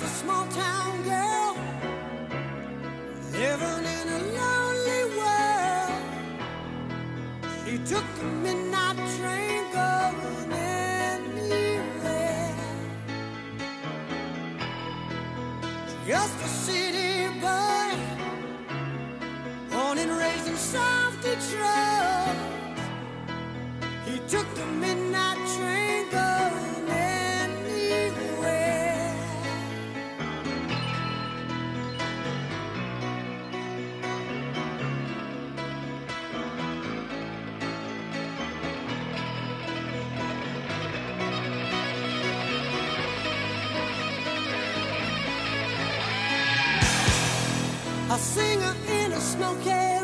small town girl living in a lonely world. She took the midnight train going anywhere. Just a city boy, born and raised in South Detroit. He took the midnight train going anywhere. A singer in a smoky